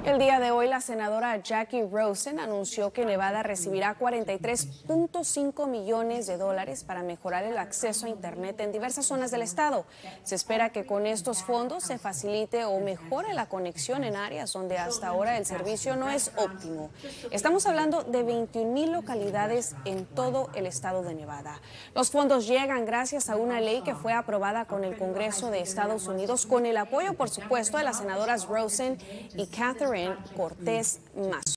El día de hoy, la senadora Jackie Rosen anunció que Nevada recibirá $43.5 millones para mejorar el acceso a Internet en diversas zonas del estado. Se espera que con estos fondos se facilite o mejore la conexión en áreas donde hasta ahora el servicio no es óptimo. Estamos hablando de 21,000 localidades en todo el estado de Nevada. Los fondos llegan gracias a una ley que fue aprobada con el Congreso de Estados Unidos con el apoyo, por supuesto, de las senadoras Rosen y Catherine Cortez Masto.